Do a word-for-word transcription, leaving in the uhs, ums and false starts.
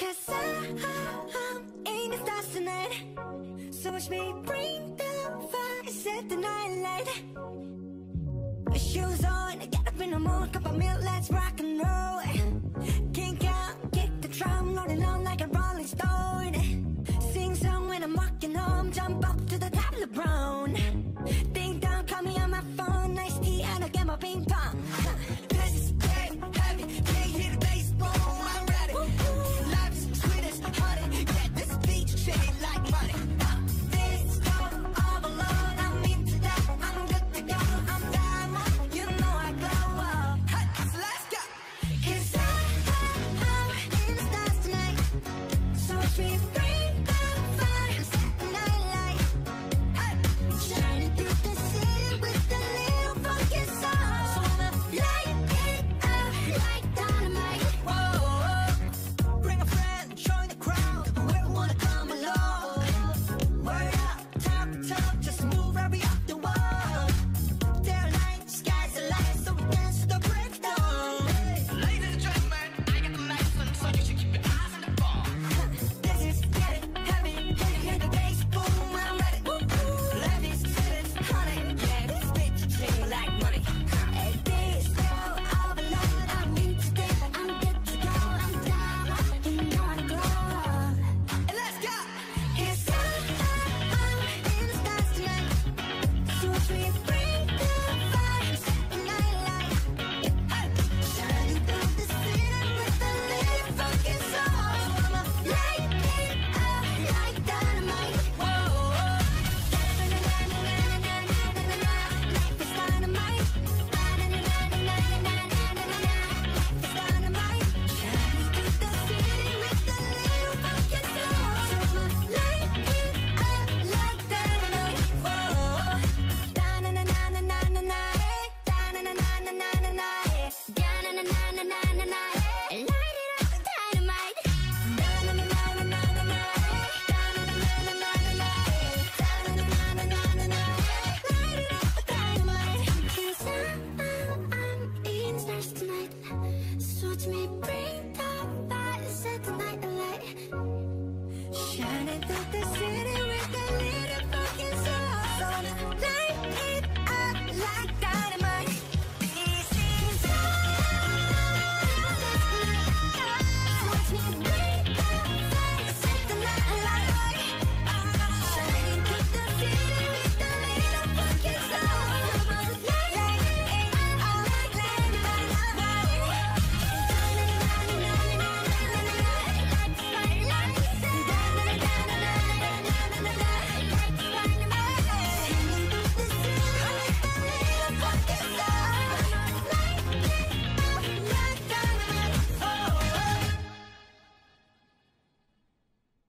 'cause I'm in the stars tonight. So watch me bring the fire, set the night light. My shoes on, get up in the mood, cup of milk, let's rock and roll. Kink out, kick the drum, rolling on like a rolling stone. Sing song when I'm walking home, jump up